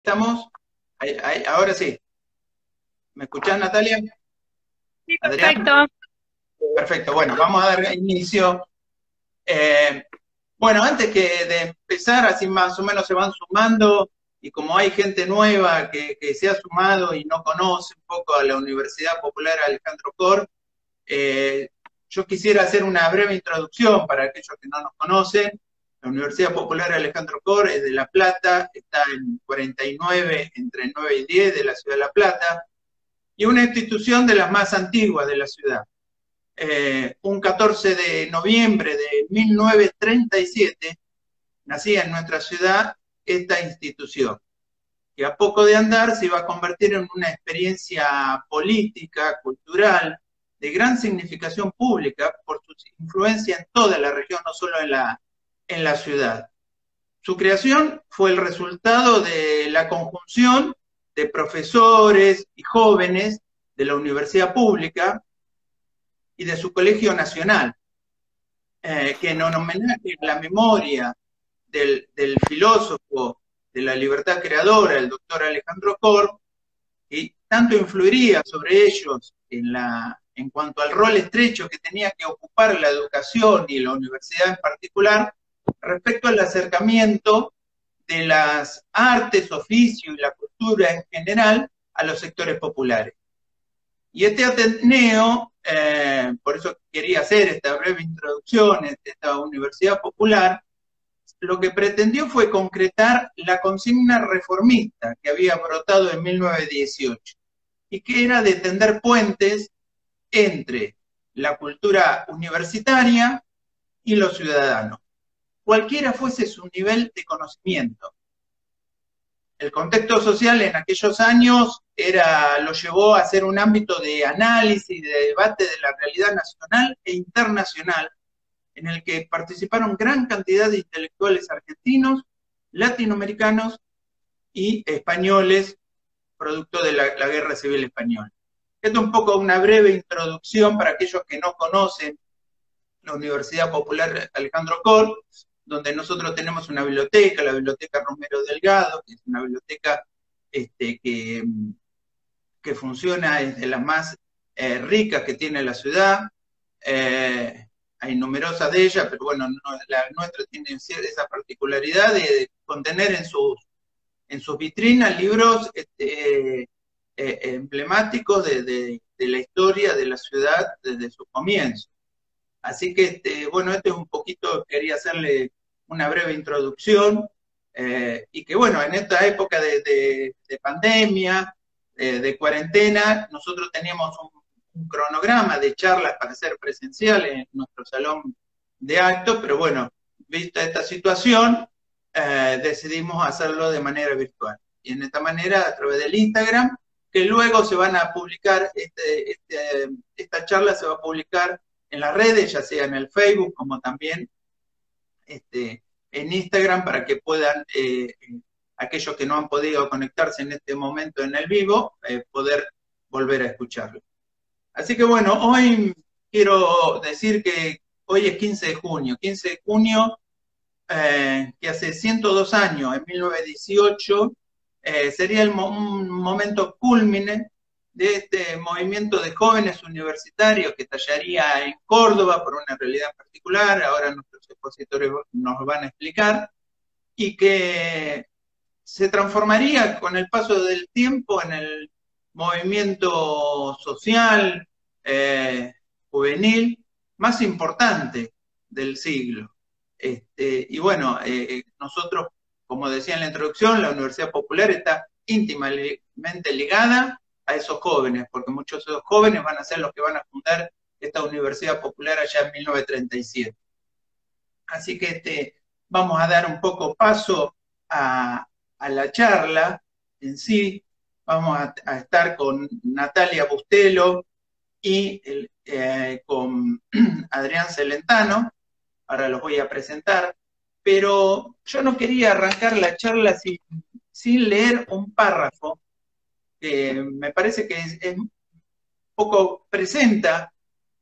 Estamos, ahora sí. ¿Me escuchás, Natalia? Sí, Adrián, perfecto. perfecto. Bueno, vamos a dar inicio. Eh, bueno, antes que de empezar, así más o menos se van sumando, y como hay gente nueva que se ha sumado y no conoce un poco a la Universidad Popular Alejandro Corr, eh, yo quisiera hacer una breve introducción para aquellos que no nos conocen. La Universidad Popular Alejandro Corr es de La Plata, está en 49, entre 9 y 10 de la ciudad de La Plata, y una institución de las más antiguas de la ciudad. Un 14 de noviembre de 1937 nacía en nuestra ciudad esta institución, que a poco de andar se iba a convertir en una experiencia política, cultural, de gran significación pública por su influencia en toda la región, no solo en la ciudad. Su creación fue el resultado de la conjunción de profesores y jóvenes de la universidad pública y de su colegio nacional, que en homenaje a la memoria del filósofo de la libertad creadora, el doctor Alejandro Corr, y tanto influiría sobre ellos en cuanto al rol estrecho que tenía que ocupar la educación y la universidad en particular, respecto al acercamiento de las artes, oficios y la cultura en general a los sectores populares. Y este Ateneo, por eso quería hacer esta breve introducción, esta universidad popular, lo que pretendió fue concretar la consigna reformista que había brotado en 1918 y que era de tender puentes entre la cultura universitaria y los ciudadanos, cualquiera fuese su nivel de conocimiento. El contexto social en aquellos años lo llevó a ser un ámbito de análisis y de debate de la realidad nacional e internacional, en el que participaron gran cantidad de intelectuales argentinos, latinoamericanos y españoles, producto de la Guerra Civil Española. Esto es un poco una breve introducción para aquellos que no conocen la Universidad Popular Alejandro Corr, donde nosotros tenemos una biblioteca, la Biblioteca Romero Delgado, que es una biblioteca este, que funciona, es de las más ricas que tiene la ciudad. Hay numerosas de ellas, pero bueno, no, la nuestra tiene esa particularidad de contener en sus vitrinas libros emblemáticos de la historia de la ciudad desde su comienzo. Así que, bueno, este es un poquito, quería hacerle una breve introducción, y que, bueno, en esta época de pandemia, de cuarentena, nosotros teníamos un cronograma de charlas para ser presenciales en nuestro salón de actos, pero bueno, vista esta situación, decidimos hacerlo de manera virtual. Y en esta manera, a través del Instagram, que luego se van a publicar, esta charla se va a publicar en las redes, ya sea en el Facebook como también en Instagram, para que puedan, aquellos que no han podido conectarse en este momento en el vivo, poder volver a escucharlo. Así que bueno, hoy quiero decir que hoy es 15 de junio, 15 de junio, que hace 102 años, en 1918, sería un momento cúlmine de este movimiento de jóvenes universitarios que estallaría en Córdoba por una realidad particular, ahora nuestros expositores nos van a explicar, y que se transformaría con el paso del tiempo en el movimiento social, juvenil, más importante del siglo. Y bueno, nosotros, como decía en la introducción, la Universidad Popular está íntimamente ligada a esos jóvenes, porque muchos de esos jóvenes van a ser los que van a fundar esta Universidad Popular allá en 1937. Así que vamos a dar un poco paso a la charla en sí. Vamos a estar con Natalia Bustelo y con Adrián Celentano. Ahora los voy a presentar. Pero yo no quería arrancar la charla sin leer un párrafo que me parece que es un poco presenta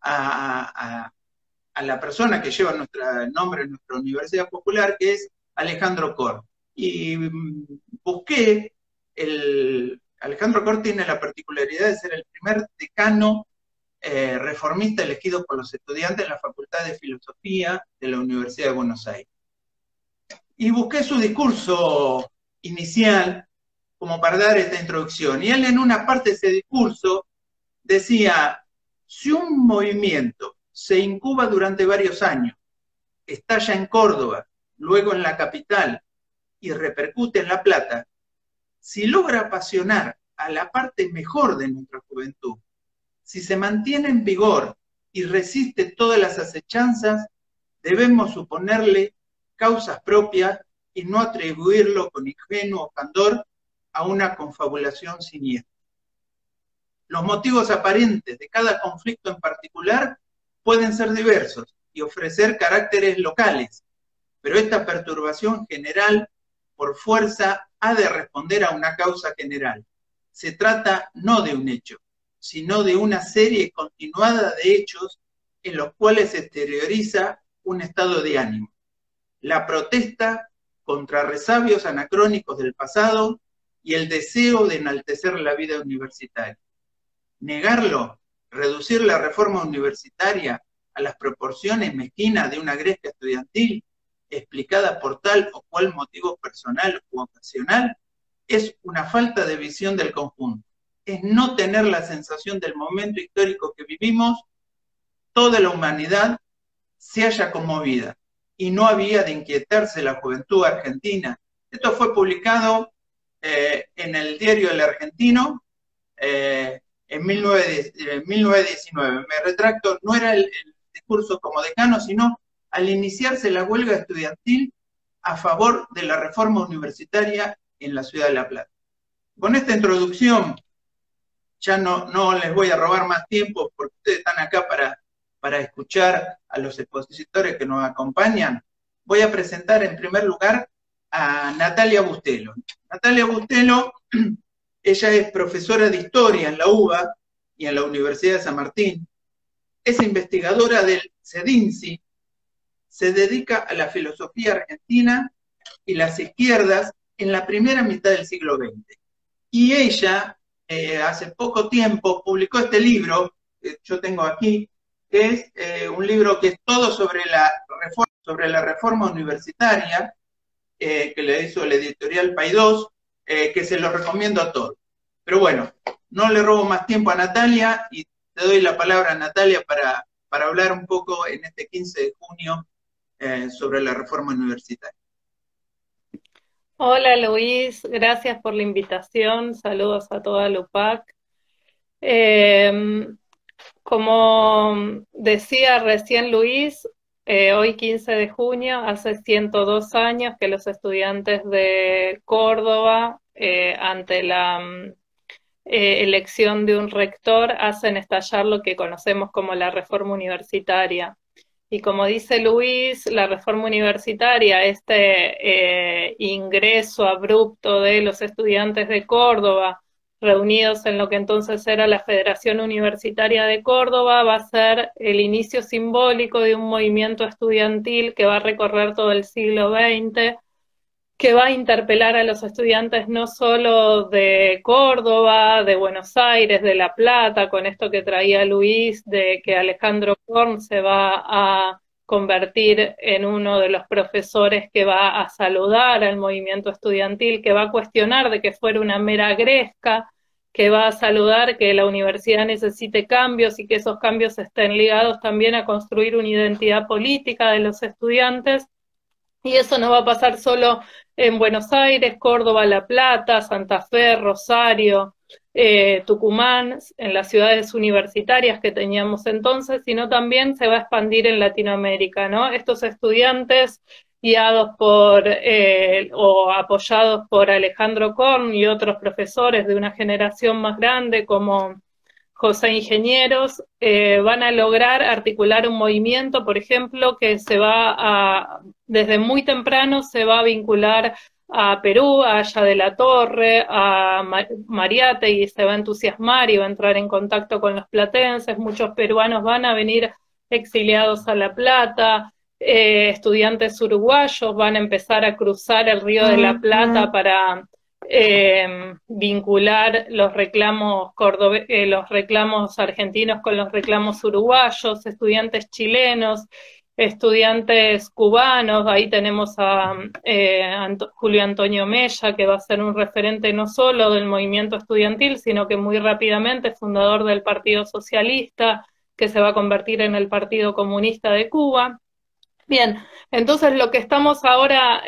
a la persona que lleva el nombre en nuestra Universidad Popular, que es Alejandro Corr. Y busqué Alejandro Korn tiene la particularidad de ser el primer decano reformista elegido por los estudiantes en la Facultad de Filosofía de la Universidad de Buenos Aires. Y busqué su discurso inicial como para dar esta introducción. Y él en una parte de ese discurso decía, si un movimiento se incuba durante varios años, estalla en Córdoba, luego en la capital y repercute en La Plata, si logra apasionar a la parte mejor de nuestra juventud, si se mantiene en vigor y resiste todas las acechanzas, debemos suponerle causas propias y no atribuirlo con ingenuo candor a una confabulación siniestra. Los motivos aparentes de cada conflicto en particular pueden ser diversos y ofrecer caracteres locales, pero esta perturbación general, por fuerza, ha de responder a una causa general. Se trata no de un hecho, sino de una serie continuada de hechos en los cuales se exterioriza un estado de ánimo. La protesta contra resabios anacrónicos del pasado y el deseo de enaltecer la vida universitaria. Negarlo, reducir la reforma universitaria a las proporciones mezquinas de una gresca estudiantil, explicada por tal o cual motivo personal u ocasional, es una falta de visión del conjunto. Es no tener la sensación del momento histórico que vivimos, toda la humanidad se halla conmovida y no había de inquietarse la juventud argentina. Esto fue publicado en el diario El Argentino en 1919. Me retracto, no era el discurso como decano, sino al iniciarse la huelga estudiantil a favor de la reforma universitaria en la ciudad de La Plata. Con esta introducción, ya no les voy a robar más tiempo porque ustedes están acá para escuchar a los expositores que nos acompañan. Voy a presentar en primer lugar a Natalia Bustelo. Natalia Bustelo, ella es profesora de Historia en la UBA y en la Universidad de San Martín. Es investigadora del CEDINSI, se dedica a la filosofía argentina y las izquierdas en la primera mitad del siglo XX. Y ella, hace poco tiempo, publicó este libro, que yo tengo aquí, que es un libro que es todo sobre la reforma universitaria, que le hizo la editorial Paidós, que se lo recomiendo a todos. Pero bueno, no le robo más tiempo a Natalia y te doy la palabra a Natalia para hablar un poco en este 15 de junio sobre la reforma universitaria. Hola Luis, gracias por la invitación, saludos a toda la UPAC. Como decía recién Luis, hoy 15 de junio, hace 102 años que los estudiantes de Córdoba, ante la elección de un rector, hacen estallar lo que conocemos como la reforma universitaria. Y como dice Luis, la reforma universitaria, este ingreso abrupto de los estudiantes de Córdoba, reunidos en lo que entonces era la Federación Universitaria de Córdoba, va a ser el inicio simbólico de un movimiento estudiantil que va a recorrer todo el siglo XX, que va a interpelar a los estudiantes no solo de Córdoba, de Buenos Aires, de La Plata, con esto que traía Luis, de que Alejandro Korn se va a convertir en uno de los profesores que va a saludar al movimiento estudiantil, que va a cuestionar de que fuera una mera gresca, que va a saludar que la universidad necesite cambios y que esos cambios estén ligados también a construir una identidad política de los estudiantes. Y eso no va a pasar solo en Buenos Aires, Córdoba, La Plata, Santa Fe, Rosario, Tucumán, en las ciudades universitarias que teníamos entonces, sino también se va a expandir en Latinoamérica, ¿no? Estos estudiantes guiados por o apoyados por Alejandro Korn y otros profesores de una generación más grande como José Ingenieros, van a lograr articular un movimiento, por ejemplo, que desde muy temprano se va a vincular a Perú, a Haya de la Torre, a Mariátegui, se va a entusiasmar y va a entrar en contacto con los platenses. Muchos peruanos van a venir exiliados a La Plata, estudiantes uruguayos van a empezar a cruzar el Río de la Plata para vincular los reclamos los reclamos argentinos con los reclamos uruguayos, estudiantes chilenos, estudiantes cubanos. Ahí tenemos a Julio Antonio Mella, que va a ser un referente no solo del movimiento estudiantil, sino que muy rápidamente fundador del Partido Socialista, que se va a convertir en el Partido Comunista de Cuba. Bien, entonces lo que estamos ahora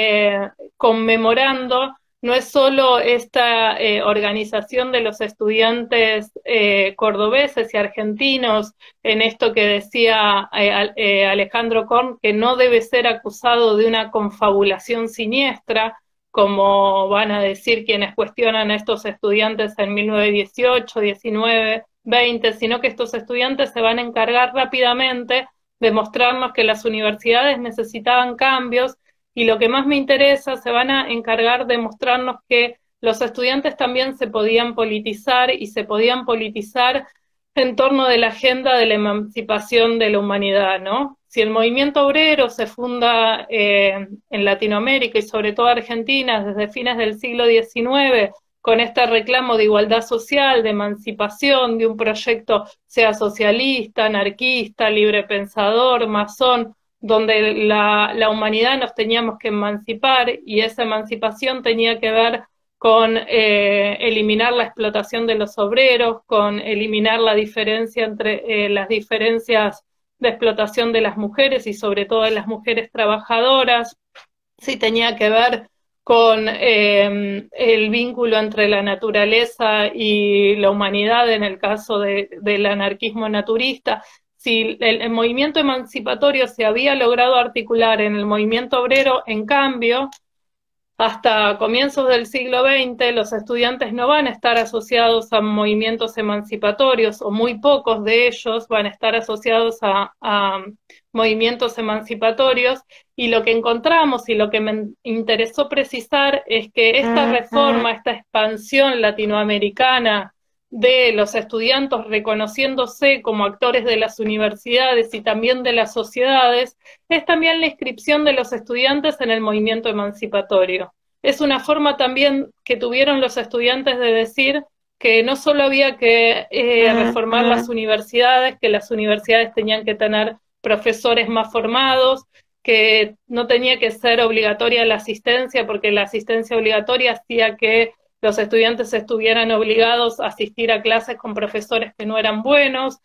conmemorando no es solo esta organización de los estudiantes cordobeses y argentinos, en esto que decía Alejandro Korn, que no debe ser acusado de una confabulación siniestra, como van a decir quienes cuestionan a estos estudiantes en 1918, 19, 20, sino que estos estudiantes se van a encargar rápidamente de mostrarnos que las universidades necesitaban cambios, y lo que más me interesa, se van a encargar de mostrarnos que los estudiantes también se podían politizar, y se podían politizar en torno de la agenda de la emancipación de la humanidad, ¿no? Si el movimiento obrero se funda en Latinoamérica y sobre todo Argentina desde fines del siglo XIX, con este reclamo de igualdad social, de emancipación, de un proyecto sea socialista, anarquista, librepensador, masón, donde la humanidad nos teníamos que emancipar, y esa emancipación tenía que ver con eliminar la explotación de los obreros, con eliminar la diferencia entre las diferencias de explotación de las mujeres y sobre todo de las mujeres trabajadoras. Sí, tenía que ver con el vínculo entre la naturaleza y la humanidad en el caso del anarquismo naturista. Si el movimiento emancipatorio se había logrado articular en el movimiento obrero, en cambio, hasta comienzos del siglo XX, los estudiantes no van a estar asociados a movimientos emancipatorios, o muy pocos de ellos van a estar asociados a movimientos emancipatorios, y lo que encontramos y lo que me interesó precisar es que esta reforma, esta expansión latinoamericana de los estudiantes reconociéndose como actores de las universidades y también de las sociedades, es también la inscripción de los estudiantes en el movimiento emancipatorio. Es una forma también que tuvieron los estudiantes de decir que no solo había que reformar las universidades, que las universidades tenían que tener profesores más formados, que no tenía que ser obligatoria la asistencia, porque la asistencia obligatoria hacía que los estudiantes estuvieran obligados a asistir a clases con profesores que no eran buenos,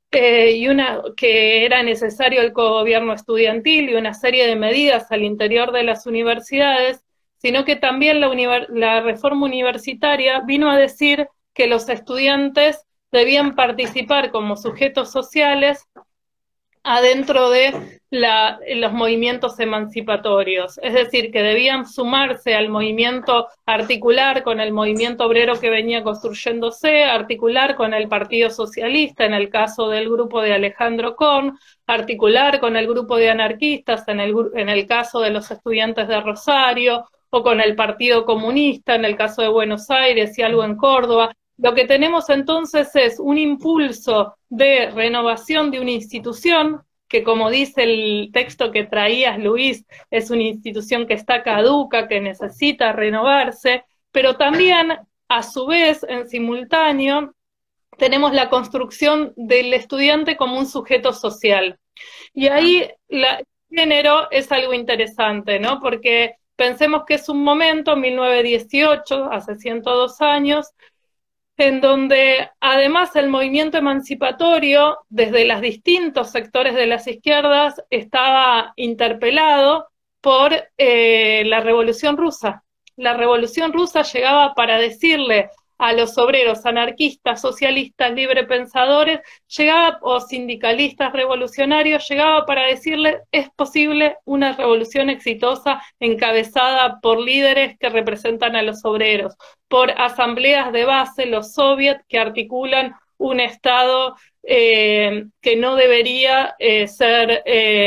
que era necesario el cogobierno estudiantil y una serie de medidas al interior de las universidades, sino que también la reforma universitaria vino a decir que los estudiantes debían participar como sujetos sociales adentro de los movimientos emancipatorios, es decir, que debían sumarse al movimiento, articular con el movimiento obrero que venía construyéndose, articular con el Partido Socialista, en el caso del grupo de Alejandro Korn, articular con el grupo de anarquistas, en el caso de los estudiantes de Rosario, o con el Partido Comunista, en el caso de Buenos Aires y algo en Córdoba. Lo que tenemos entonces es un impulso de renovación de una institución que, como dice el texto que traías, Luis, es una institución que está caduca, que necesita renovarse, pero también, a su vez, en simultáneo, tenemos la construcción del estudiante como un sujeto social. Y ahí el género es algo interesante, ¿no? Porque pensemos que es un momento, 1918, hace 102 años, en donde además el movimiento emancipatorio, desde los distintos sectores de las izquierdas, estaba interpelado por la Revolución Rusa. La Revolución Rusa llegaba para decirle a los obreros anarquistas, socialistas, librepensadores, o sindicalistas revolucionarios, llegaba para decirles: es posible una revolución exitosa encabezada por líderes que representan a los obreros, por asambleas de base, los soviets, que articulan un Estado que no debería ser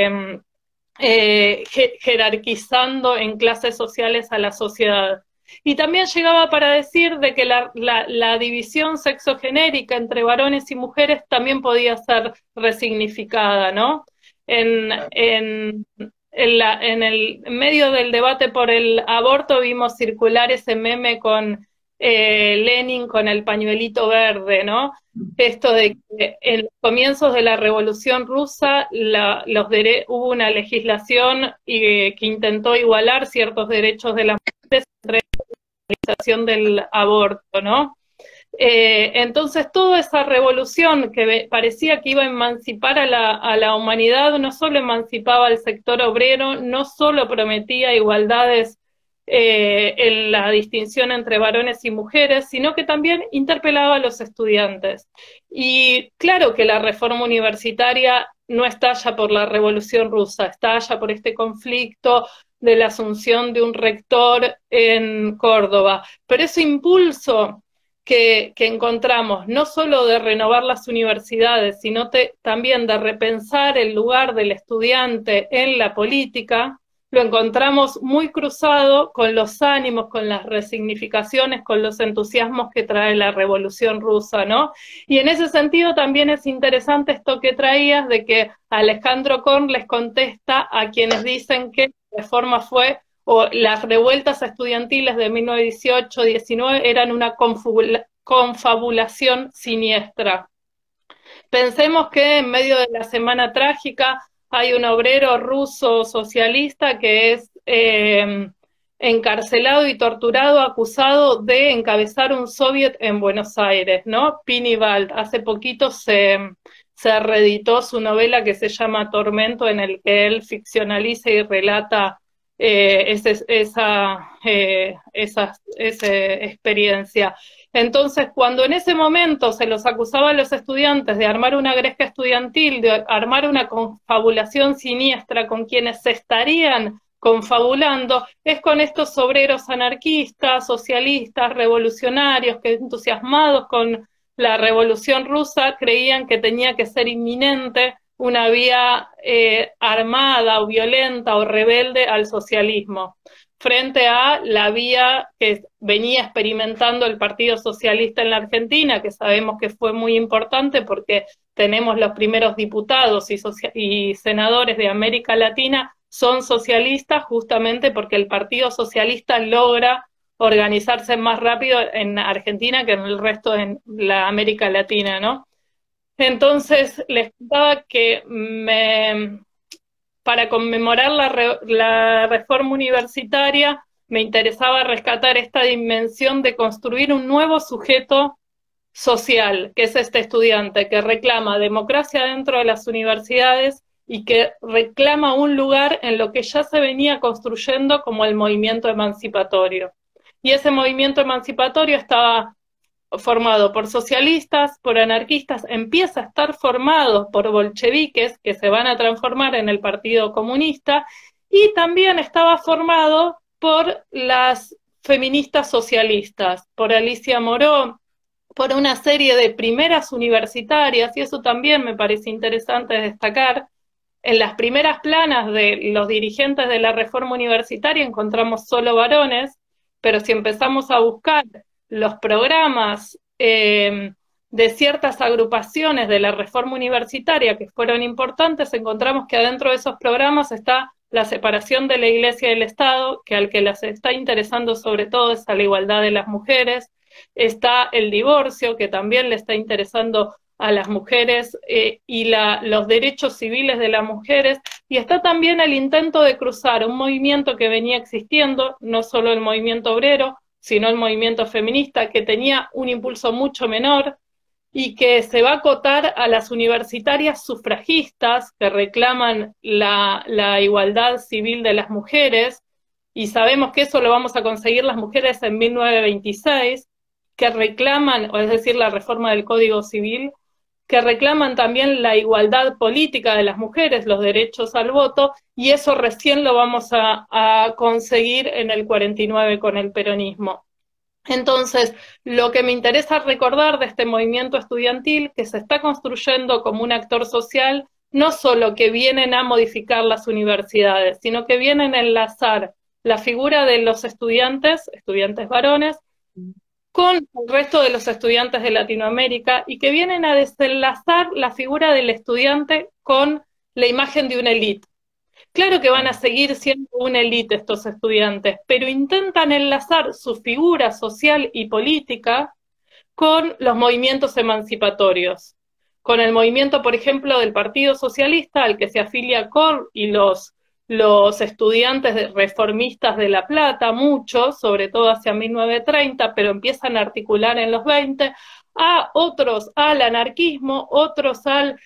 jerarquizando en clases sociales a la sociedad. Y también llegaba para decir de que la división sexogenérica entre varones y mujeres también podía ser resignificada, ¿no? En en medio del debate por el aborto vimos circular ese meme con Lenin con el pañuelito verde, ¿no? Esto de que en los comienzos de la Revolución Rusa hubo una legislación que intentó igualar ciertos derechos de las mujeres entre la legalización del aborto, ¿no? Entonces toda esa revolución que parecía que iba a emancipar a la humanidad, no solo emancipaba al sector obrero, no solo prometía igualdades en la distinción entre varones y mujeres, sino que también interpelaba a los estudiantes. Y claro que la reforma universitaria no estalla por la Revolución Rusa, estalla por este conflicto de la asunción de un rector en Córdoba, pero ese impulso que encontramos, no solo de renovar las universidades, sino también de repensar el lugar del estudiante en la política, lo encontramos muy cruzado con los ánimos, con las resignificaciones, con los entusiasmos que trae la Revolución Rusa, ¿no? Y en ese sentido también es interesante esto que traías de que Alejandro Korn les contesta a quienes dicen que la reforma fue o las revueltas estudiantiles de 1918-19 eran una confabulación siniestra. Pensemos que en medio de la Semana Trágica hay un obrero ruso socialista que es encarcelado y torturado, acusado de encabezar un soviet en Buenos Aires, ¿no? Pini Bald. Hace poquito se reeditó su novela que se llama Tormento, en el que él ficcionaliza y relata esa experiencia. Entonces, cuando en ese momento se los acusaba a los estudiantes de armar una gresca estudiantil, de armar una confabulación siniestra con quienes se estarían confabulando, es con estos obreros anarquistas, socialistas, revolucionarios, que entusiasmados con la Revolución Rusa creían que tenía que ser inminente una vía armada o violenta o rebelde al socialismo, frente a la vía que venía experimentando el Partido Socialista en la Argentina, que sabemos que fue muy importante porque tenemos los primeros diputados y senadores de América Latina son socialistas justamente porque el Partido Socialista logra organizarse más rápido en Argentina que en el resto de la América Latina, ¿no? Entonces les contaba que para conmemorar la reforma universitaria me interesaba rescatar esta dimensión de construir un nuevo sujeto social, que es este estudiante que reclama democracia dentro de las universidades y que reclama un lugar en lo que ya se venía construyendo como el movimiento emancipatorio. Y ese movimiento emancipatorio estaba formado por socialistas, por anarquistas, empieza a estar formado por bolcheviques que se van a transformar en el Partido Comunista, y también estaba formado por las feministas socialistas, por Alicia Moró, por una serie de primeras universitarias, y eso también me parece interesante destacar. En las primeras planas de los dirigentes de la reforma universitaria encontramos solo varones, pero si empezamos a buscar los programas de ciertas agrupaciones de la reforma universitaria que fueron importantes, encontramos que adentro de esos programas está la separación de la Iglesia y del Estado, que al que les está interesando sobre todo es a la igualdad de las mujeres, está el divorcio, que también le está interesando a las mujeres y los derechos civiles de las mujeres, y está también el intento de cruzar un movimiento que venía existiendo, no solo el movimiento obrero, sino el movimiento feminista, que tenía un impulso mucho menor y que se va a acotar a las universitarias sufragistas que reclaman la igualdad civil de las mujeres, y sabemos que eso lo vamos a conseguir las mujeres en 1926, que reclaman, o es decir, la reforma del Código Civil, que reclaman también la igualdad política de las mujeres, los derechos al voto, y eso recién lo vamos a conseguir en el 49 con el peronismo. Entonces, lo que me interesa recordar de este movimiento estudiantil, que se está construyendo como un actor social, no solo que vienen a modificar las universidades, sino que vienen a enlazar la figura de los estudiantes varones, con el resto de los estudiantes de Latinoamérica, y que vienen a desenlazar la figura del estudiante con la imagen de una élite. Claro que van a seguir siendo una élite estos estudiantes, pero intentan enlazar su figura social y política con los movimientos emancipatorios, con el movimiento, por ejemplo, del Partido Socialista, al que se afilia Cor y los estudiantes reformistas de La Plata, muchos, sobre todo hacia 1930, pero empiezan a articular en los 20, a otros al anarquismo, otros al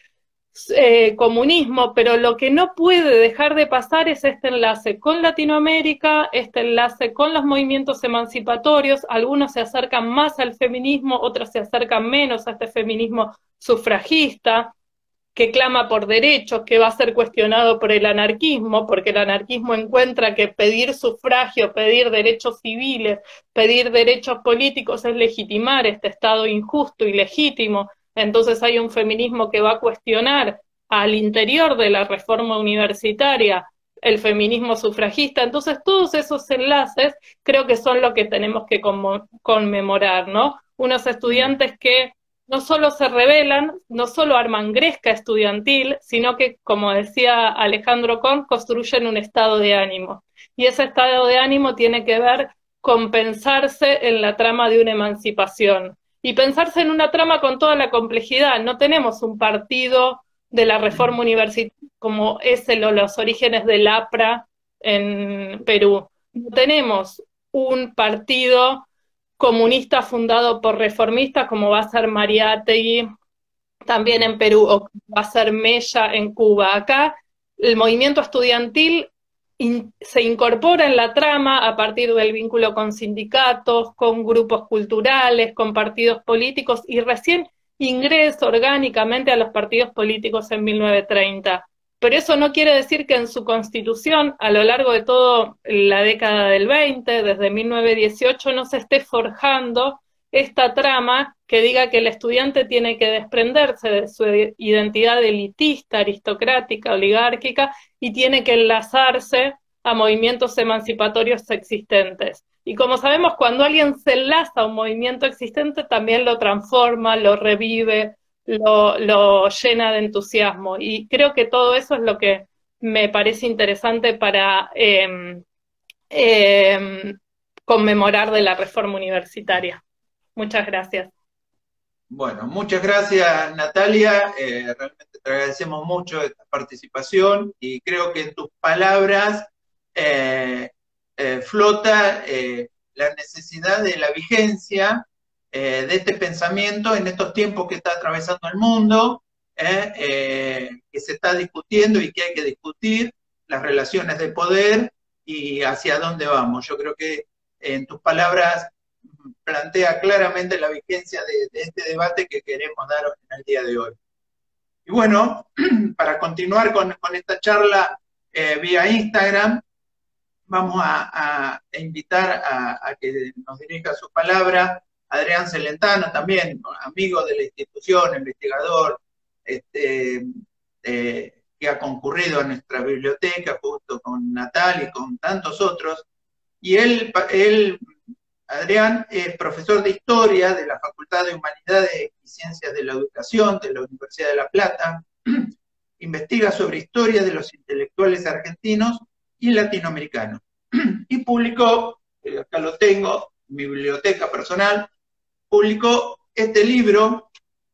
comunismo, pero lo que no puede dejar de pasar es este enlace con Latinoamérica, este enlace con los movimientos emancipatorios, algunos se acercan más al feminismo, otros se acercan menos a este feminismo sufragista, que clama por derechos, que va a ser cuestionado por el anarquismo, porque el anarquismo encuentra que pedir sufragio, pedir derechos civiles, pedir derechos políticos es legitimar este Estado injusto y legítimo. Entonces hay un feminismo que va a cuestionar al interior de la reforma universitaria el feminismo sufragista. Entonces todos esos enlaces creo que son lo que tenemos que conmemorar, ¿no? Unos estudiantes que no solo se rebelan, no solo arman gresca estudiantil, sino que, como decía Alejandro Korn, construyen un estado de ánimo. Y ese estado de ánimo tiene que ver con pensarse en la trama de una emancipación. Y pensarse en una trama con toda la complejidad. No tenemos un partido de la reforma universitaria como es los orígenes del APRA en Perú. No tenemos un partido comunista fundado por reformistas, como va a ser Mariátegui también en Perú, o va a ser Mella en Cuba. Acá el movimiento estudiantil se incorpora en la trama a partir del vínculo con sindicatos, con grupos culturales, con partidos políticos, y recién ingresa orgánicamente a los partidos políticos en 1930. Pero eso no quiere decir que en su constitución, a lo largo de toda la década del 20, desde 1918, no se esté forjando esta trama que diga que el estudiante tiene que desprenderse de su identidad elitista, aristocrática, oligárquica, y tiene que enlazarse a movimientos emancipatorios existentes. Y como sabemos, cuando alguien se enlaza a un movimiento existente, también lo transforma, lo revive, lo llena de entusiasmo. Y creo que todo eso es lo que me parece interesante para eh, conmemorar de la reforma universitaria. Muchas gracias. Bueno, muchas gracias Natalia, realmente te agradecemos mucho esta participación y creo que en tus palabras flota la necesidad de la vigencia de este pensamiento en estos tiempos que está atravesando el mundo, que se está discutiendo y que hay que discutir las relaciones de poder y hacia dónde vamos. Yo creo que en tus palabras plantea claramente la vigencia de este debate que queremos dar en el día de hoy. Y bueno, para continuar con esta charla vía Instagram, vamos a invitar a que nos dirija su palabra Adrián Celentano, también amigo de la institución, investigador, que ha concurrido a nuestra biblioteca junto con Natal y con tantos otros. Y él Adrián es profesor de Historia de la Facultad de Humanidades y Ciencias de la Educación de la Universidad de La Plata. Investiga sobre historia de los intelectuales argentinos y latinoamericanos. Y publicó, acá lo tengo, en mi biblioteca personal, publicó este libro,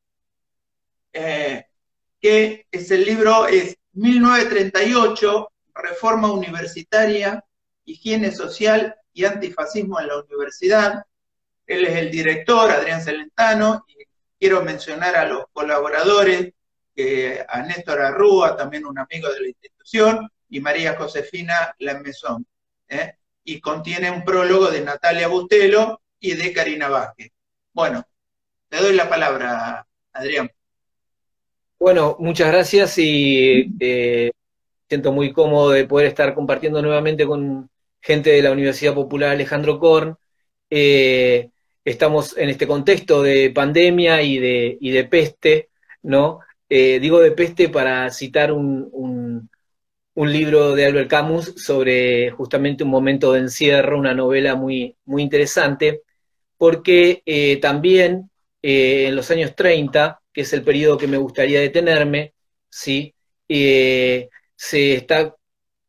que es el libro, es 1938, Reforma Universitaria, Higiene Social y Antifascismo en la Universidad. Él es el director, Adrián Celentano, y quiero mencionar a los colaboradores, a Néstor Arrúa, también un amigo de la institución, y María Josefina Lamezón. Y contiene un prólogo de Natalia Bustelo y de Karina Vázquez. Bueno, te doy la palabra, Adrián. Bueno, muchas gracias y siento muy cómodo de poder estar compartiendo nuevamente con gente de la Universidad Popular Alejandro Korn. Estamos en este contexto de pandemia y de peste, ¿no? Digo de peste para citar un libro de Albert Camus sobre justamente un momento de encierro, una novela muy, muy interesante, porque también en los años 30, que es el periodo que me gustaría detenerme, ¿sí? Se está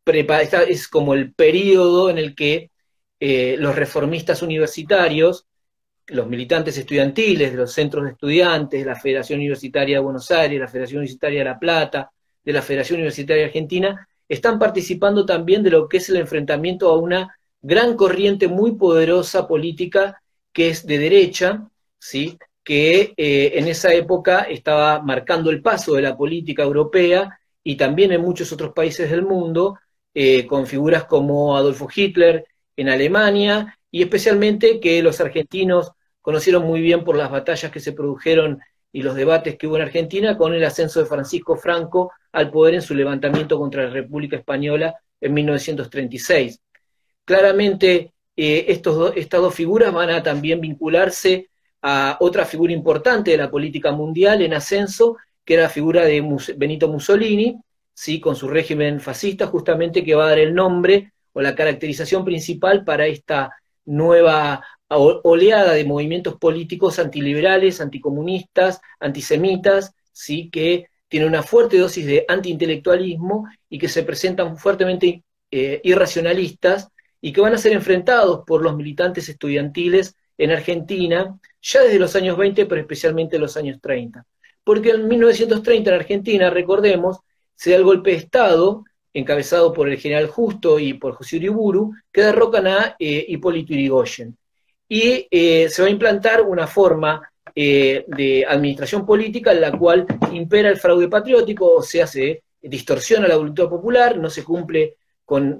es como el periodo en el que los reformistas universitarios, los militantes estudiantiles de los centros de estudiantes, de la Federación Universitaria de Buenos Aires, la Federación Universitaria de La Plata, de la Federación Universitaria Argentina, están participando también de lo que es el enfrentamiento a una gran corriente muy poderosa política que es de derecha, ¿sí? Que en esa época estaba marcando el paso de la política europea y también en muchos otros países del mundo, con figuras como Adolfo Hitler en Alemania, y especialmente que los argentinos conocieron muy bien por las batallas que se produjeron y los debates que hubo en Argentina con el ascenso de Francisco Franco al poder en su levantamiento contra la República Española en 1936. Claramente estas dos figuras van a también vincularse a otra figura importante de la política mundial en ascenso, que era la figura de Benito Mussolini, ¿sí? Con su régimen fascista, justamente que va a dar el nombre o la caracterización principal para esta nueva oleada de movimientos políticos antiliberales, anticomunistas, antisemitas, ¿sí? Que tienen una fuerte dosis de antiintelectualismo y que se presentan fuertemente irracionalistas y que van a ser enfrentados por los militantes estudiantiles en Argentina, ya desde los años 20, pero especialmente en los años 30. Porque en 1930 en Argentina, recordemos, se da el golpe de Estado, encabezado por el general Justo y por José Uriburu, que derrocan a Hipólito Yrigoyen. Y se va a implantar una forma de administración política en la cual impera el fraude patriótico, o sea, se distorsiona la voluntad popular, no se cumple con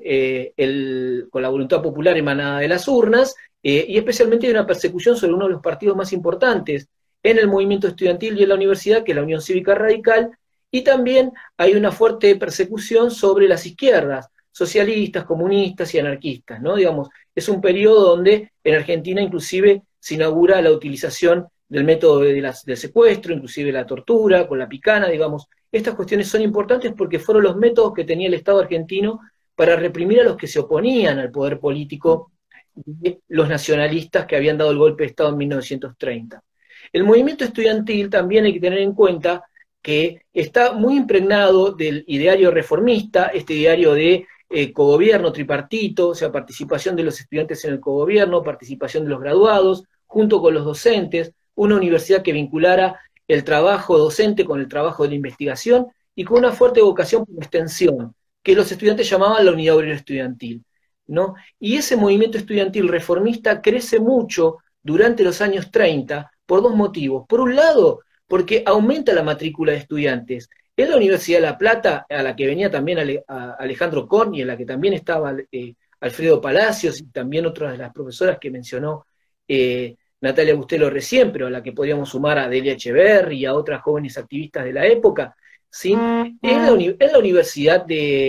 la voluntad popular emanada de las urnas, y especialmente hay una persecución sobre uno de los partidos más importantes en el movimiento estudiantil y en la universidad, que es la Unión Cívica Radical, y también hay una fuerte persecución sobre las izquierdas, socialistas, comunistas y anarquistas, ¿no? Digamos, es un periodo donde en Argentina inclusive se inaugura la utilización del método del secuestro, inclusive la tortura, con la picana, digamos. Estas cuestiones son importantes porque fueron los métodos que tenía el Estado argentino para reprimir a los que se oponían al poder político de los nacionalistas que habían dado el golpe de Estado en 1930. El movimiento estudiantil también hay que tener en cuenta que está muy impregnado del ideario reformista, este ideario de cogobierno tripartito, o sea, participación de los estudiantes en el cogobierno, participación de los graduados, junto con los docentes, una universidad que vinculara el trabajo docente con el trabajo de la investigación y con una fuerte vocación por extensión, que los estudiantes llamaban la unidad obrera estudiantil, ¿no? Y ese movimiento estudiantil reformista crece mucho durante los años 30 por dos motivos. Por un lado, porque aumenta la matrícula de estudiantes. En la Universidad de La Plata, a la que venía también Alejandro Corni, en la que también estaba Alfredo Palacios y también otras de las profesoras que mencionó Natalia Bustelo recién, pero a la que podríamos sumar a Delia Echeverri y a otras jóvenes activistas de la época, ¿sí? En la Universidad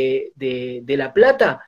de La Plata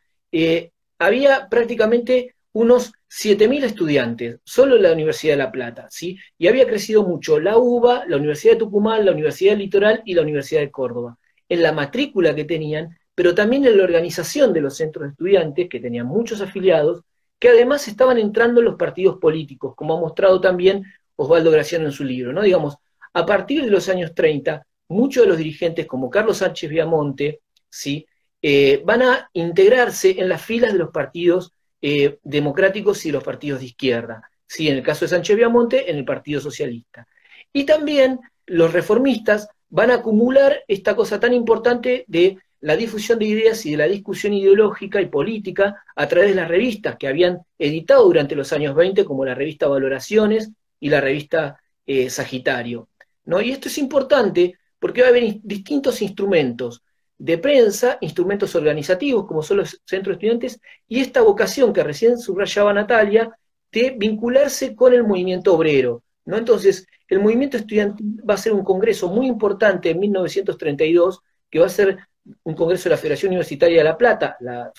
había prácticamente unos 7.000 estudiantes, solo en la Universidad de La Plata, ¿sí? Y había crecido mucho la UBA, la Universidad de Tucumán, la Universidad del Litoral y la Universidad de Córdoba, en la matrícula que tenían, pero también en la organización de los centros de estudiantes, que tenían muchos afiliados, que además estaban entrando en los partidos políticos, como ha mostrado también Osvaldo Graciano en su libro, ¿no? Digamos, a partir de los años 30, muchos de los dirigentes, como Carlos Sánchez Viamonte, ¿sí? Van a integrarse en las filas de los partidos democráticos y los partidos de izquierda, ¿sí? En el caso de Sánchez Viamonte, en el Partido Socialista. Y también los reformistas van a acumular esta cosa tan importante de la difusión de ideas y de la discusión ideológica y política a través de las revistas que habían editado durante los años 20, como la revista Valoraciones y la revista Sagitario, ¿no? Y esto es importante porque va a haber distintos instrumentos de prensa, instrumentos organizativos, como son los centros de estudiantes, y esta vocación que recién subrayaba Natalia, de vincularse con el movimiento obrero, ¿no? Entonces, el movimiento estudiantil va a ser un congreso muy importante en 1932, que va a ser un congreso de la Federación Universitaria de La Plata,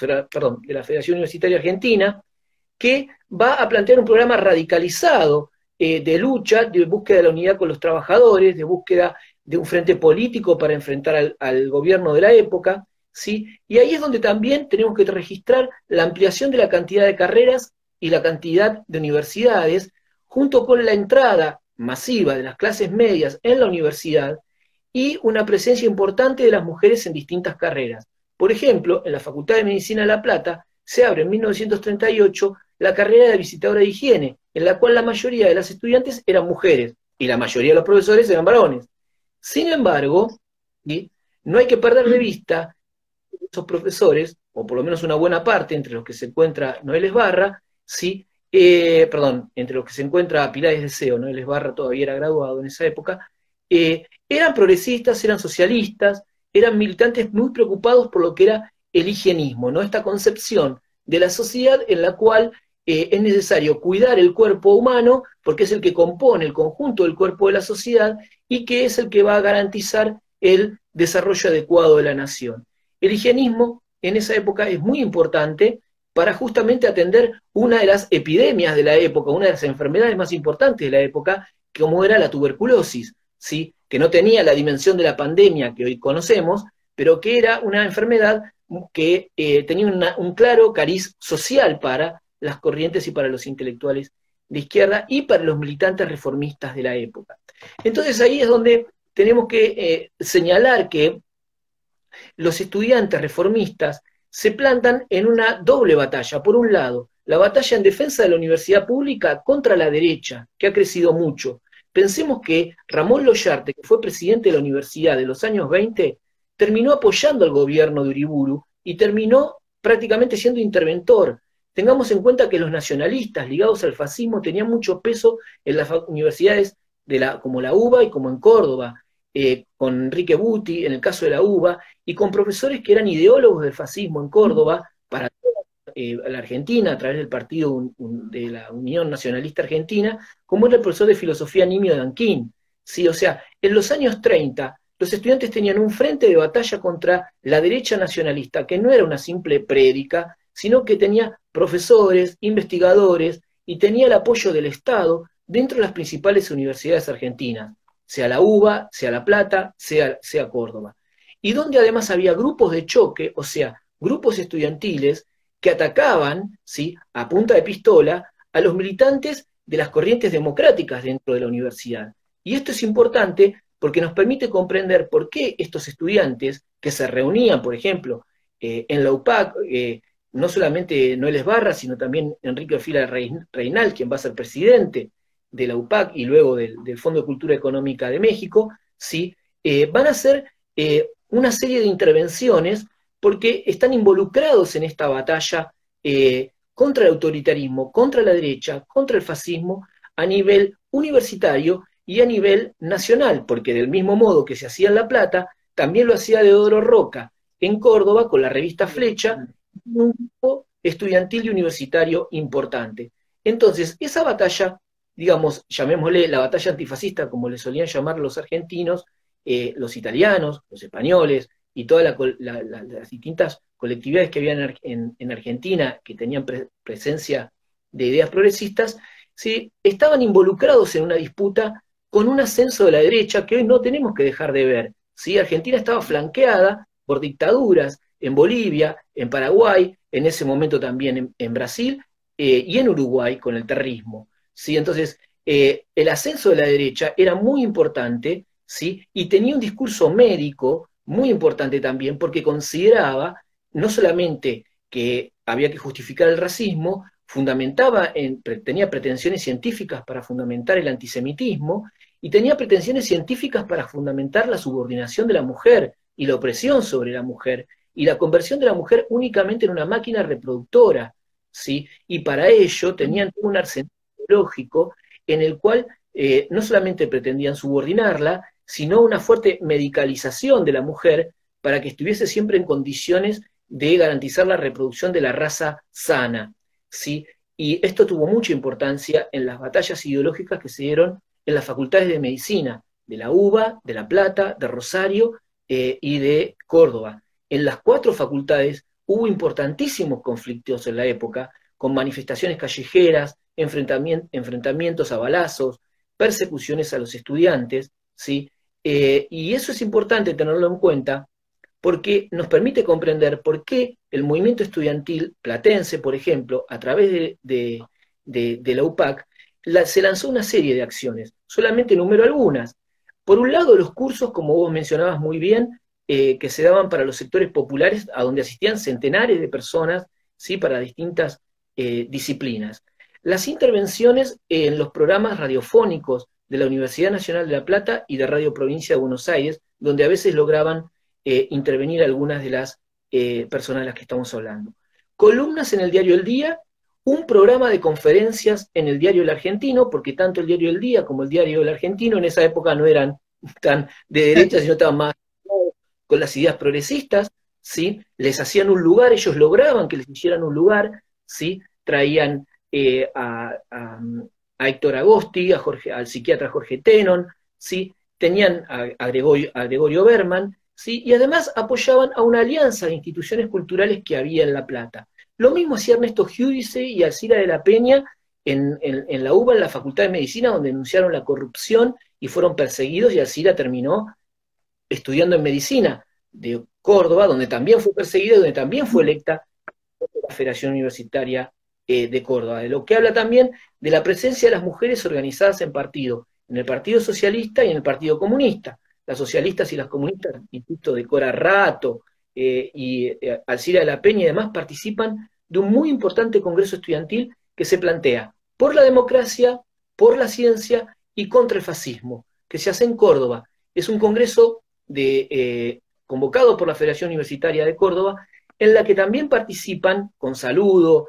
de la Federación Universitaria Argentina, que va a plantear un programa radicalizado de lucha, de búsqueda de la unidad con los trabajadores, de búsqueda de un frente político para enfrentar al gobierno de la época, ¿sí? Y ahí es donde también tenemos que registrar la ampliación de la cantidad de carreras y la cantidad de universidades, junto con la entrada masiva de las clases medias en la universidad y una presencia importante de las mujeres en distintas carreras. Por ejemplo, en la Facultad de Medicina de La Plata se abre en 1938 la carrera de visitadora de higiene, en la cual la mayoría de las estudiantes eran mujeres y la mayoría de los profesores eran varones. Sin embargo, ¿sí?, no hay que perder de vista que esos profesores, o por lo menos una buena parte, entre los que se encuentra Noel Esbarra, ¿sí?, entre los que se encuentra Pilar Deseo, Noel Esbarra todavía era graduado en esa época, eran progresistas, eran socialistas, eran militantes muy preocupados por lo que era el higienismo, ¿no? Esta concepción de la sociedad en la cual es necesario cuidar el cuerpo humano porque es el que compone el conjunto del cuerpo de la sociedad y que es el que va a garantizar el desarrollo adecuado de la nación. El higienismo en esa época es muy importante para justamente atender una de las epidemias de la época, una de las enfermedades más importantes de la época, como era la tuberculosis, ¿sí?, que no tenía la dimensión de la pandemia que hoy conocemos, pero que era una enfermedad que tenía un claro cariz social para las corrientes y para los intelectuales de izquierda y para los militantes reformistas de la época. Entonces ahí es donde tenemos que señalar que los estudiantes reformistas se plantan en una doble batalla. Por un lado, la batalla en defensa de la universidad pública contra la derecha, que ha crecido mucho. Pensemos que Ramón Loyarte, que fue presidente de la universidad de los años 20, terminó apoyando al gobierno de Uriburu y terminó prácticamente siendo interventor. Tengamos en cuenta que los nacionalistas ligados al fascismo tenían mucho peso en las universidades como la UBA y como en Córdoba, con Enrique Buti, en el caso de la UBA, y con profesores que eran ideólogos del fascismo en Córdoba, para la Argentina, a través del partido de la Unión Nacionalista Argentina, como era el profesor de filosofía Nimio Danquín. ¿Sí? O sea, en los años 30, los estudiantes tenían un frente de batalla contra la derecha nacionalista, que no era una simple prédica, sino que tenía profesores, investigadores, y tenía el apoyo del Estado dentro de las principales universidades argentinas, sea la UBA, sea La Plata, sea Córdoba. Y donde además había grupos de choque, o sea, grupos estudiantiles que atacaban, ¿sí?, a punta de pistola a los militantes de las corrientes democráticas dentro de la universidad. Y esto es importante porque nos permite comprender por qué estos estudiantes que se reunían, por ejemplo, en la UPAC, no solamente Noel Esbarra, sino también Enrique Orfila Reynal, quien va a ser presidente de la UPAC y luego del Fondo de Cultura Económica de México, ¿sí?, van a hacer una serie de intervenciones porque están involucrados en esta batalla contra el autoritarismo, contra la derecha, contra el fascismo, a nivel universitario y a nivel nacional, porque del mismo modo que se hacía en La Plata, también lo hacía Deodoro Roca en Córdoba con la revista Flecha, un grupo estudiantil y universitario importante. Entonces, esa batalla, digamos, llamémosle la batalla antifascista, como le solían llamar los argentinos, los italianos, los españoles, y todas las distintas colectividades que había en Argentina, que tenían presencia de ideas progresistas, ¿sí?, estaban involucrados en una disputa con un ascenso de la derecha que hoy no tenemos que dejar de ver, ¿sí? Argentina estaba flanqueada por dictaduras en Bolivia, en Paraguay, en ese momento también en Brasil, y en Uruguay con el terrorismo, ¿sí? Entonces, el ascenso de la derecha era muy importante, ¿sí?, y tenía un discurso médico muy importante también, porque consideraba no solamente que había que justificar el racismo, tenía pretensiones científicas para fundamentar el antisemitismo, y tenía pretensiones científicas para fundamentar la subordinación de la mujer y la opresión sobre la mujer, y la conversión de la mujer únicamente en una máquina reproductora, ¿sí? Y para ello tenían un arsenal ideológico en el cual no solamente pretendían subordinarla, sino una fuerte medicalización de la mujer para que estuviese siempre en condiciones de garantizar la reproducción de la raza sana, ¿sí? Y esto tuvo mucha importancia en las batallas ideológicas que se dieron en las facultades de medicina, de la UBA, de La Plata, de Rosario y de Córdoba. En las 4 facultades hubo importantísimos conflictos en la época, con manifestaciones callejeras, enfrentamientos a balazos, persecuciones a los estudiantes, ¿sí? Y eso es importante tenerlo en cuenta porque nos permite comprender por qué el movimiento estudiantil platense, por ejemplo, a través de la UPAC, se lanzó una serie de acciones. Solamente enumero algunas. Por un lado, los cursos, como vos mencionabas muy bien, que se daban para los sectores populares, a donde asistían centenares de personas, ¿sí? Para distintas disciplinas. Las intervenciones en los programas radiofónicos de la Universidad Nacional de La Plata y de Radio Provincia de Buenos Aires, donde a veces lograban intervenir algunas de las personas de las que estamos hablando. Columnas en el diario El Día, un programa de conferencias en el diario El Argentino, porque tanto el diario El Día como el diario El Argentino en esa época no eran tan de derecha, sino estaban más con las ideas progresistas, ¿sí? Les hacían un lugar, ellos lograban que les hicieran un lugar, ¿sí? Traían a Héctor Agosti, al psiquiatra Jorge Tenon, ¿sí? Tenían a Gregorio Berman, ¿sí? Y además apoyaban a una alianza de instituciones culturales que había en La Plata. Lo mismo hacía Ernesto Giudice y Alcira de la Peña en la UBA, en la Facultad de Medicina, donde denunciaron la corrupción y fueron perseguidos, y Alcira terminó estudiando en Medicina de Córdoba, donde también fue perseguida y donde también fue electa por la Federación Universitaria de Córdoba. De lo que habla también de la presencia de las mujeres organizadas en partido, en el Partido Socialista y en el Partido Comunista. Las socialistas y las comunistas, insisto, de Cora Rato y Alcira de la Peña y demás, participan de un muy importante congreso estudiantil que se plantea por la democracia, por la ciencia y contra el fascismo, que se hace en Córdoba. Es un congreso convocado por la Federación Universitaria de Córdoba, en la que también participan, con saludo,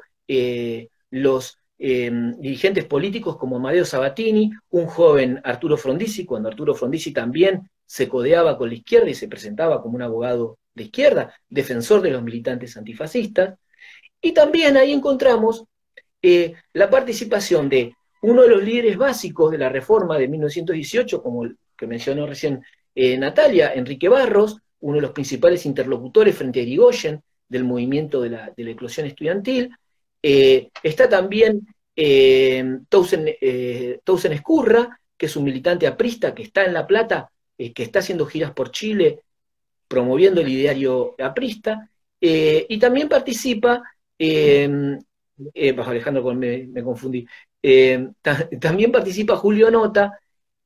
los dirigentes políticos como Amadeo Sabatini, un joven Arturo Frondizi, cuando Arturo Frondizi también se codeaba con la izquierda y se presentaba como un abogado de izquierda, defensor de los militantes antifascistas. Y también ahí encontramos la participación de uno de los líderes básicos de la reforma de 1918, como el que mencionó recién Natalia, Enrique Barros, uno de los principales interlocutores frente a Irigoyen del movimiento de la eclosión estudiantil. Está también Tausen Escurra, que es un militante aprista que está en La Plata, que está haciendo giras por Chile, promoviendo el ideario aprista, y también participa, Alejandro, me confundí, también participa Julio Nota,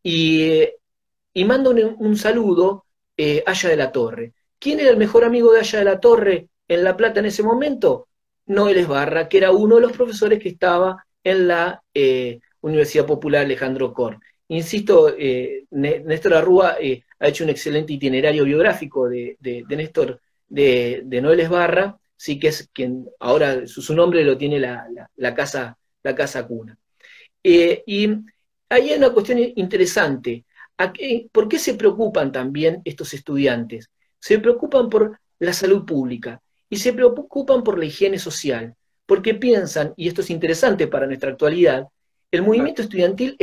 y manda un saludo Aya de la Torre. ¿Quién era el mejor amigo de Aya de la Torre en La Plata en ese momento? Noel Esbarra, que era uno de los profesores que estaba en la Universidad Popular Alejandro Korn. Insisto, Néstor Arrúa ha hecho un excelente itinerario biográfico de Néstor, de Noel Esbarra, sí, que es quien ahora su nombre lo tiene la casa cuna. Y ahí hay una cuestión interesante. ¿Por qué se preocupan también estos estudiantes? Se preocupan por la salud pública y se preocupan por la higiene social, porque piensan, y esto es interesante para nuestra actualidad, el movimiento estudiantil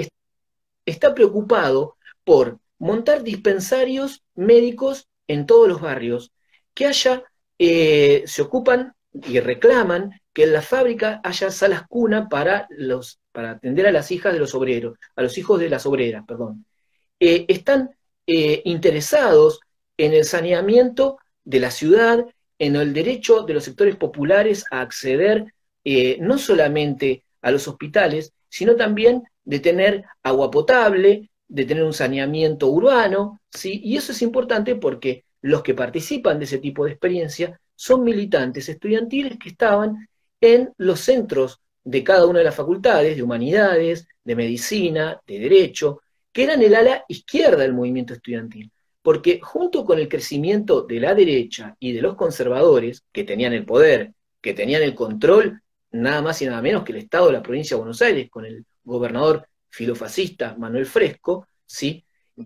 está preocupado por montar dispensarios médicos en todos los barrios, que haya, se ocupan y reclaman que en la fábrica haya salas cuna para atender a las hijas de los obreros, a los hijos de las obreras, perdón. Están interesados en el saneamiento de la ciudad, en el derecho de los sectores populares a acceder no solamente a los hospitales, sino también de tener agua potable, de tener un saneamiento urbano, ¿sí? Y eso es importante porque los que participan de ese tipo de experiencia son militantes estudiantiles que estaban en los centros de cada una de las facultades, de humanidades, de medicina, de derecho, que eran el ala izquierda del movimiento estudiantil. Porque junto con el crecimiento de la derecha y de los conservadores, que tenían el poder, que tenían el control, nada más y nada menos que el Estado de la provincia de Buenos Aires, con el gobernador filofascista Manuel Fresco, ¿sí?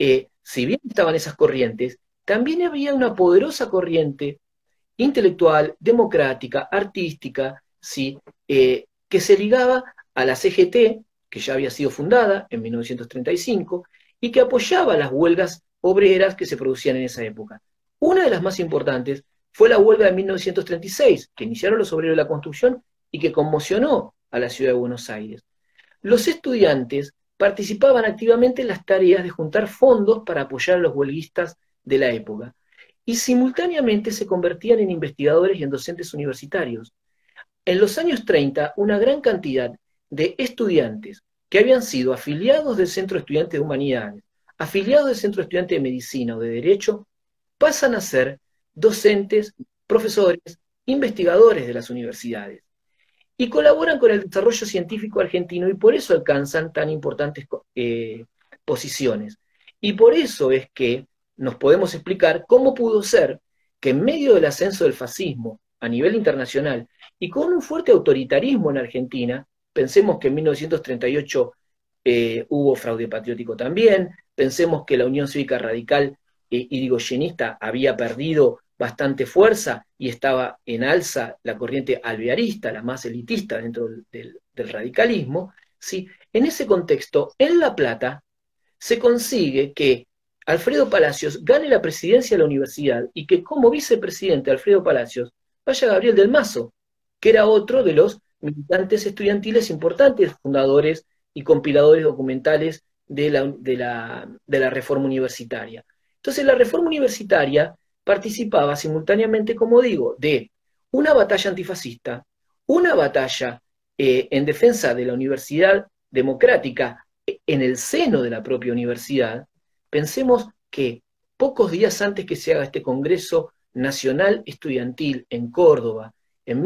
Si bien estaban esas corrientes, también había una poderosa corriente intelectual, democrática, artística, ¿sí? Que se ligaba a la CGT, que ya había sido fundada en 1935, y que apoyaba las huelgas obreras que se producían en esa época. Una de las más importantes fue la huelga de 1936, que iniciaron los obreros de la construcción y que conmocionó a la ciudad de Buenos Aires. Los estudiantes participaban activamente en las tareas de juntar fondos para apoyar a los huelguistas de la época, y simultáneamente se convertían en investigadores y en docentes universitarios. En los años 30, una gran cantidad de estudiantes que habían sido afiliados del Centro Estudiante de Humanidades, afiliados del Centro Estudiante de Medicina o de Derecho, pasan a ser docentes, profesores, investigadores de las universidades. Y colaboran con el desarrollo científico argentino y por eso alcanzan tan importantes posiciones. Y por eso es que nos podemos explicar cómo pudo ser que en medio del ascenso del fascismo a nivel internacional y con un fuerte autoritarismo en Argentina, pensemos que en 1938 hubo fraude patriótico también, pensemos que la Unión Cívica Radical irigoyenista había perdido bastante fuerza y estaba en alza la corriente alvearista, la más elitista dentro del radicalismo, ¿sí? En ese contexto, en La Plata, se consigue que Alfredo Palacios gane la presidencia de la universidad y que como vicepresidente de Alfredo Palacios vaya Gabriel del Mazo, que era otro de los militantes estudiantiles importantes, fundadores y compiladores documentales de la reforma universitaria. Entonces la reforma universitaria participaba simultáneamente, como digo, de una batalla antifascista, una batalla en defensa de la universidad democrática en el seno de la propia universidad. Pensemos que pocos días antes que se haga este Congreso Nacional Estudiantil en Córdoba, en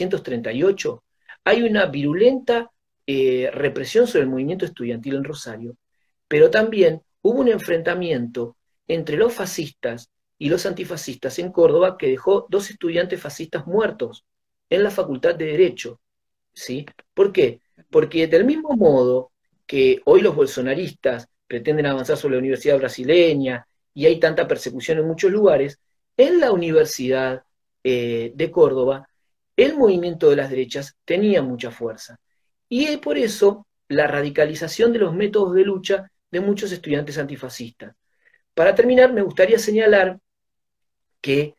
1938, hay una virulenta represión sobre el movimiento estudiantil en Rosario, pero también hubo un enfrentamiento entre los fascistas y los antifascistas en Córdoba que dejó 2 estudiantes fascistas muertos en la Facultad de Derecho, ¿sí? ¿Por qué? Porque del mismo modo que hoy los bolsonaristas pretenden avanzar sobre la universidad brasileña y hay tanta persecución en muchos lugares, en la Universidad de Córdoba el movimiento de las derechas tenía mucha fuerza. Y es por eso la radicalización de los métodos de lucha de muchos estudiantes antifascistas. Para terminar, me gustaría señalar que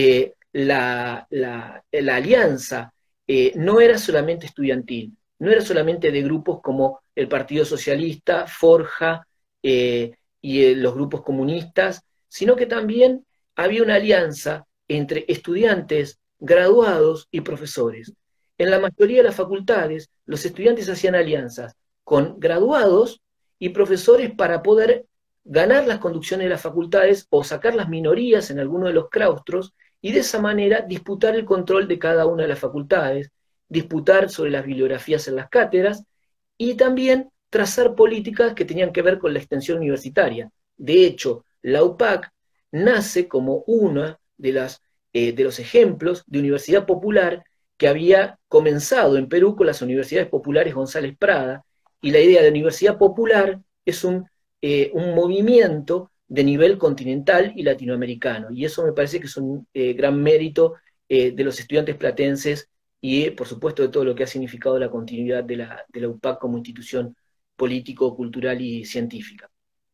la alianza no era solamente estudiantil, no era solamente de grupos como el Partido Socialista, Forja y los grupos comunistas, sino que también había una alianza entre estudiantes, graduados y profesores. En la mayoría de las facultades, los estudiantes hacían alianzas con graduados y profesores para poder ganar las conducciones de las facultades o sacar las minorías en alguno de los claustros y de esa manera disputar el control de cada una de las facultades, disputar sobre las bibliografías en las cátedras y también trazar políticas que tenían que ver con la extensión universitaria. De hecho, la UPAC nace como una de los ejemplos de universidad popular que había comenzado en Perú con las universidades populares González Prada, y la idea de universidad popular es un movimiento de nivel continental y latinoamericano, y eso me parece que es un gran mérito de los estudiantes platenses y por supuesto de todo lo que ha significado la continuidad de la UPAC como institución político, cultural y científica.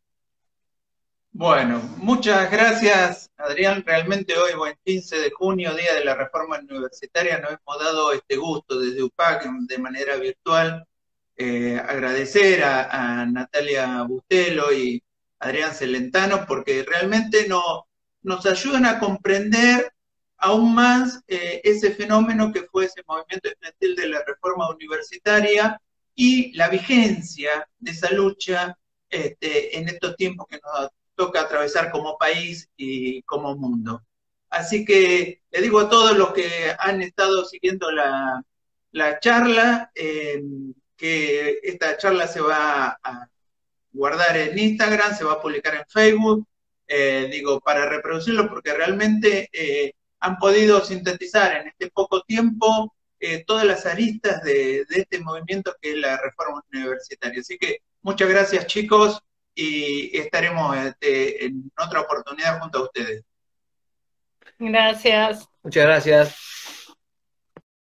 Bueno, muchas gracias, Adrián. Realmente hoy, buen 15 de junio, Día de la Reforma Universitaria, nos hemos dado este gusto desde UPAC de manera virtual. Agradecer a Natalia Bustelo y Adrián Celentano porque realmente nos ayudan a comprender aún más ese fenómeno que fue ese movimiento estudiantil de la reforma universitaria y la vigencia de esa lucha en estos tiempos que nos toca atravesar como país y como mundo. Así que le digo a todos los que han estado siguiendo la charla, que esta charla se va a guardar en Instagram, se va a publicar en Facebook, para reproducirlo, porque realmente han podido sintetizar en este poco tiempo todas las aristas de este movimiento que es la reforma universitaria. Así que muchas gracias, chicos, y estaremos en otra oportunidad junto a ustedes. Gracias. Muchas gracias.